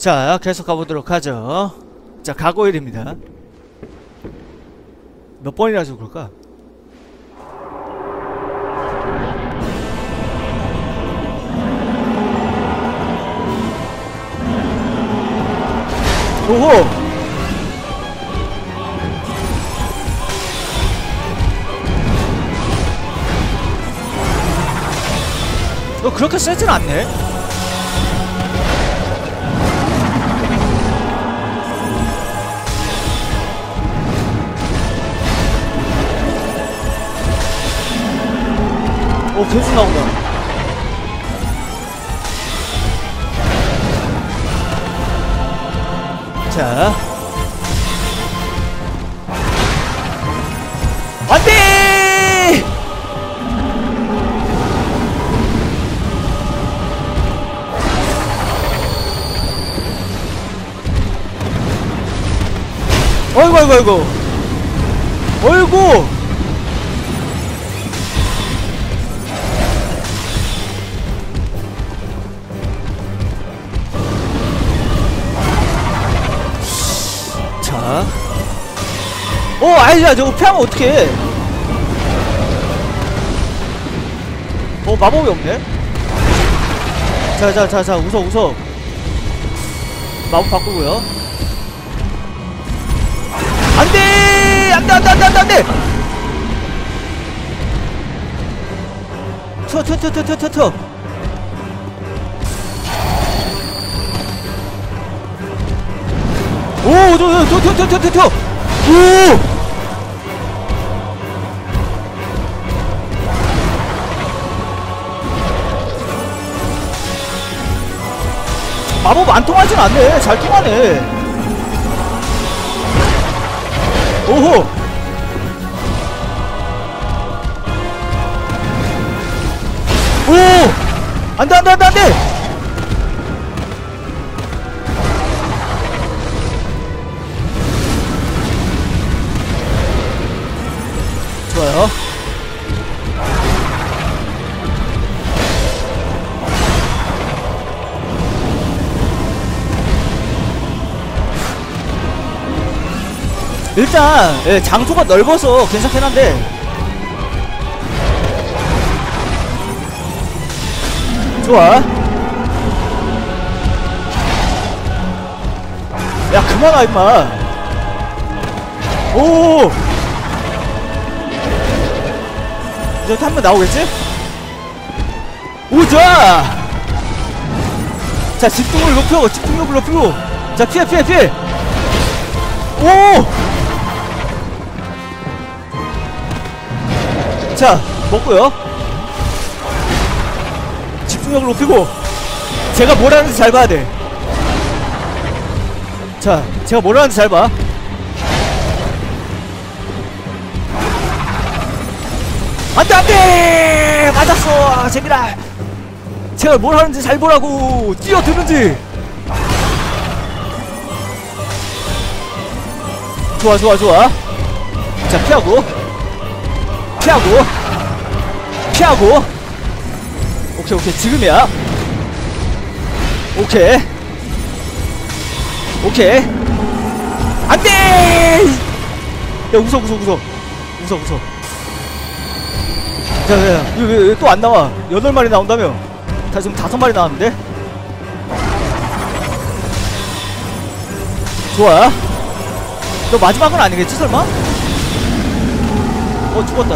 자, 계속 가보도록 하죠. 자, 가고일입니다. 몇 번이라서 그럴까? 오호! 그렇게 세진 않네? 오, 계속 나온다. 자. 안 돼! 어이구, 어이구, 어이구. 어이구! 자. 아니야, 저거 피하면 어떡해. 마법이 없네? 자, 웃어. 마법 바꾸고요. 안 돼! 튀어. 오, 튀어. 오! 마법 안 통하진 않네. 잘 통하네. 오호! 오! 안 돼! 좋아요. 일단 장소가 넓어서 괜찮긴 한데 좋아. 야, 그만 와 임마. 오! 이제 한 번 나오겠지? 오, 좋아! 자, 집중력을 높이고 자, 피해. 오! 자, 먹고요. 집중력을 높이고 제가 뭘 하는지 잘 봐야 돼. 자, 제가 뭘 하는지 잘 봐. 안돼! 맞았어! 재민아! 제가 뭘 하는지 잘 보라고! 뛰어드는지! 좋아. 자, 피하고 오케이, 지금이야. 오케이. 안돼! 야, 웃어. 자, 왜 또 안 나와? 8마리 나온다며? 지금 5마리 나왔는데? 좋아. 너 마지막은 아니겠지, 설마? 죽었다.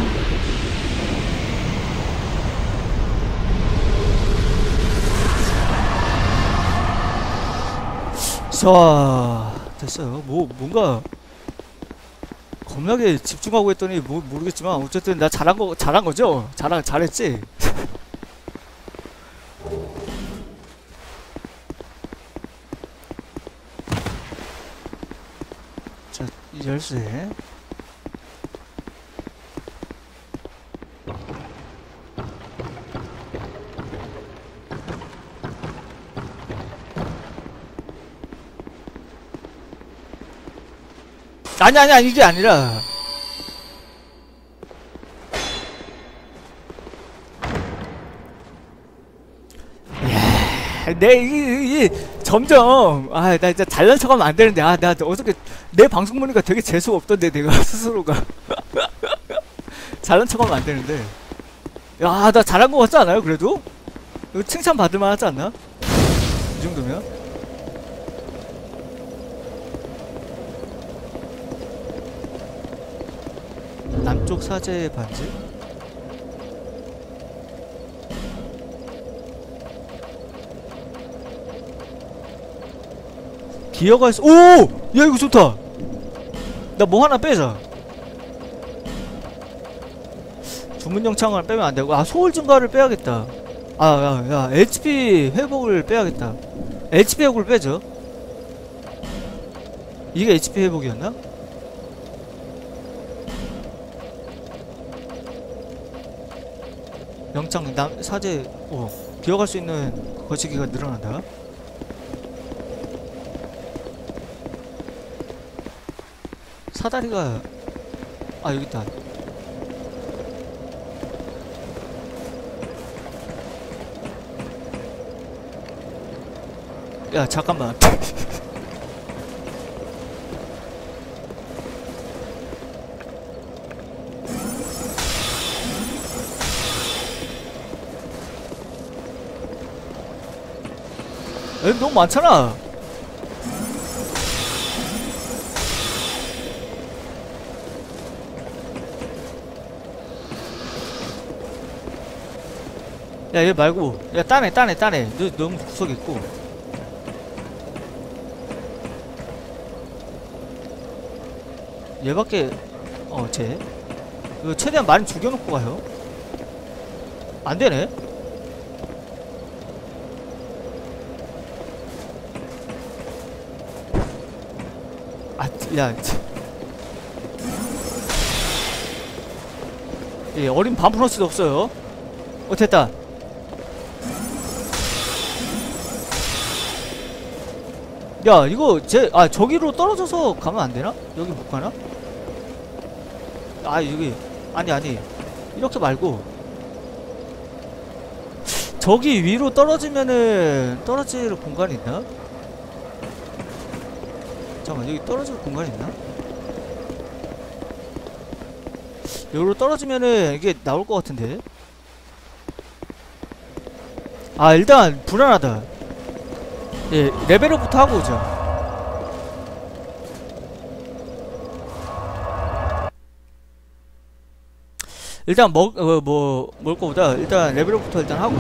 자, 됐어요. 뭔가 겁나게 집중하고 했더니 모르겠지만 어쨌든 나 잘한 거죠? 잘했지? 자, 열쇠. 아니, 이게 아니라 점점 나 진짜 잘난 척하면 안 되는데 나 어저께 내 방송 보니까 되게 재수가 없던데 내가 스스로가 잘난 척하면 안 되는데 야 나 잘한 거 같지 않아요 그래도? 이거 칭찬 받을 만하지 않나? 이 정도면? 남쪽 사제 반지? 기어가 있어. 오! 야 이거 좋다. 나 뭐 하나 빼자. 주문 영창을 빼면 안 되고 소울 증가를 빼야겠다. 야 HP 회복을 빼야겠다. HP 회복을 빼죠. 이게 HP 회복이었나? 영창 사제 기어갈 수 있는 거시기가 늘어난다. 사다리가 여기있다. 야 잠깐만. 여기 너무 많잖아. 야 얘 말고 야 따네 너 너무 구석에 있고. 얘밖에 쟤 이거 최대한 많이 죽여놓고 가요. 안되네. 예, 어린 반프너스도 없어요. 됐다. 야 이거 저기로 떨어져서 가면 안되나? 여기 못가나? 여기 아니 이렇게 말고 저기 위로 떨어지면은 떨어질 공간이 있나? 잠깐만 여기 떨어질 공간이 있나? 여기로 떨어지면은 이게 나올 것 같은데. 일단 불안하다. 예, 레벨업부터 하고 오자. 일단 먹을 거보다 일단 레벨업부터 일단 하고.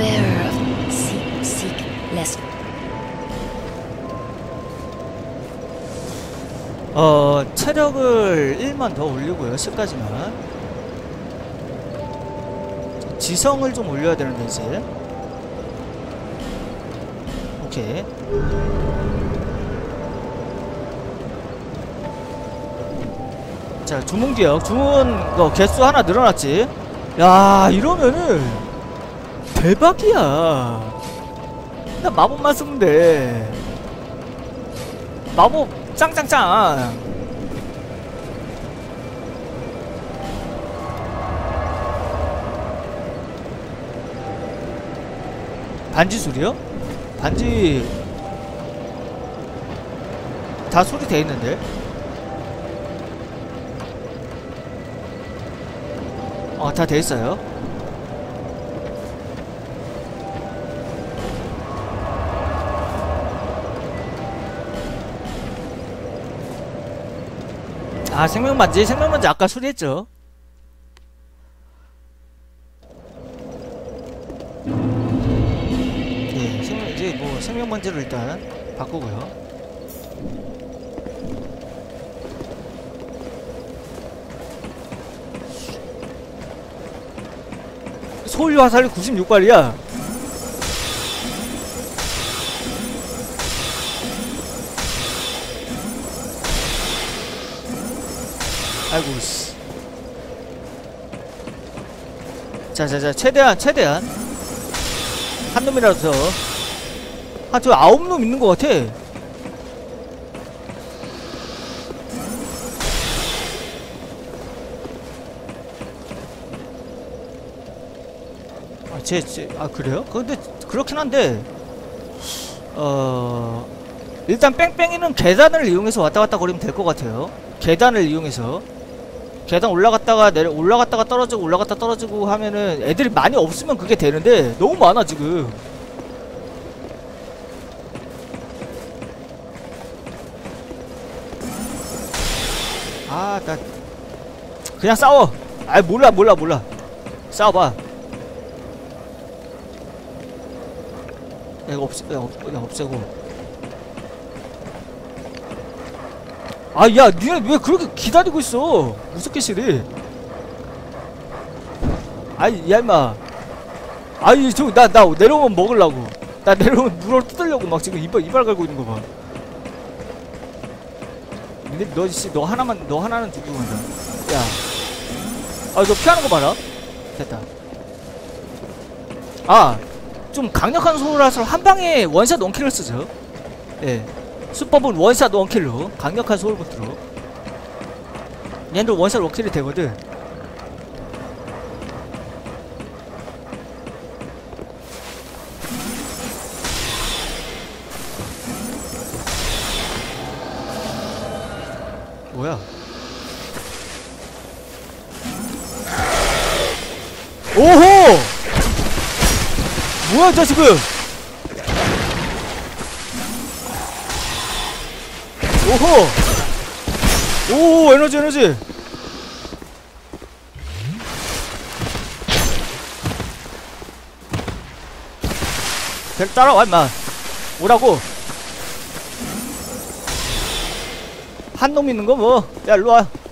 체력을 1만 더 올리고요. 10까지만. 지성을 좀 올려야 되는데 이제. 오케이. 자 주문기억 주문 개수 하나 늘어났지. 야 이러면은 대박이야. 나 마법만 쓰면 돼. 마법 짱짱짱. 반지 소리요? 반지 다 소리 돼 있는데. 다 돼 있어요. 생명반지 아까 소리했죠. 예, 이제 뭐 생명반지로 일단 바꾸고요. 소유 화살이 96발이야. 아이고 씨. 자 최대한 한 놈이라도 더. 저 9놈 있는 것 같아. 그래요? 근데 그렇긴 한데 일단 뺑뺑이는 계단을 이용해서 왔다갔다 거리면 될 것 같아요. 계단을 이용해서 계단 올라갔다가 올라갔다가 떨어지고 올라갔다 떨어지고 하면은 애들이 많이 없으면 그게 되는데 너무 많아 지금. 아, 나 그냥 싸워. 아이, 몰라. 싸워봐. 야, 이거 없애고. 아, 야, 니네 왜 그렇게 기다리고 있어? 무섭게 싫어. 아이, 야, 임마. 아이, 나 내려오면 먹으려고. 나 내려오면 물을 뜯으려고 막 지금 이발 갈고 있는 거 봐. 근데 너 하나는 죽이고 간다. 야. 아, 너 피하는 거 봐라. 됐다. 아, 좀 강력한 소울라서 한 방에 원샷 원킬을 쓰죠. 예. 수법은 원샷 원킬로. 강력한 소울부트로. 얘들 원샷 원킬이 되거든. 뭐야? 오호! 뭐야, 저 지금! 오호! 오, 에너지. 따라와, 임마. 오라고. 한 놈 있는 거 뭐. 야, 일로와.